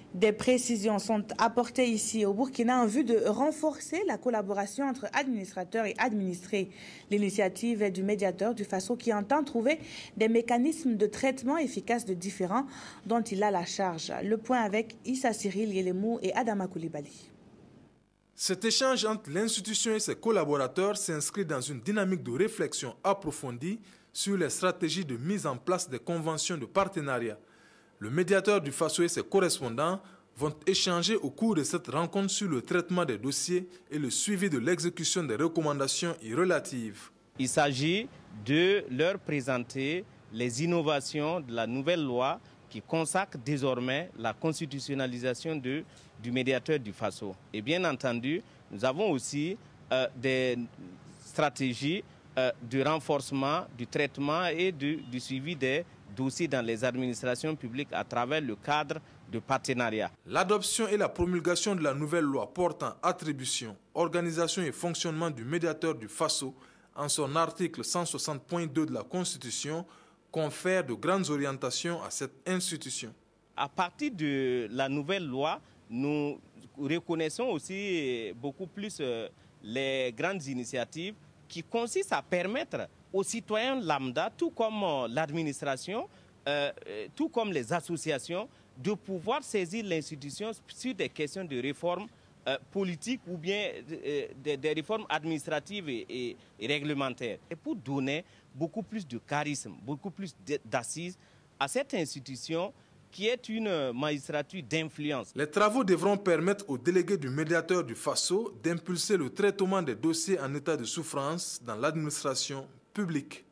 Des précisions sont apportées ici au Burkina en vue de renforcer la collaboration entre administrateurs et administrés. L'initiative est du médiateur du Faso qui entend trouver des mécanismes de traitement efficaces de différends dont il a la charge. Le point avec Issa Cyril Yelemou et Adama Koulibaly. Cet échange entre l'institution et ses collaborateurs s'inscrit dans une dynamique de réflexion approfondie sur les stratégies de mise en place des conventions de partenariat. Le médiateur du Faso et ses correspondants vont échanger au cours de cette rencontre sur le traitement des dossiers et le suivi de l'exécution des recommandations y relatives. Il s'agit de leur présenter les innovations de la nouvelle loi qui consacre désormais la constitutionnalisation du médiateur du Faso. Et bien entendu, nous avons aussi des stratégies de renforcement du traitement et du suivi des dossiers dans les administrations publiques à travers le cadre de partenariat. L'adoption et la promulgation de la nouvelle loi portant attribution, organisation et fonctionnement du médiateur du Faso en son article 160.2 de la Constitution confère de grandes orientations à cette institution. À partir de la nouvelle loi, nous reconnaissons aussi beaucoup plus les grandes initiatives qui consistent à permettre aux citoyens lambda, tout comme l'administration, tout comme les associations, de pouvoir saisir l'institution sur des questions de réforme politique ou bien des réformes administratives et réglementaires. Et pour donner beaucoup plus de charisme, beaucoup plus d'assises à cette institution qui est une magistrature d'influence. Les travaux devront permettre aux délégués du médiateur du Faso d'impulser le traitement des dossiers en état de souffrance dans l'administration publique.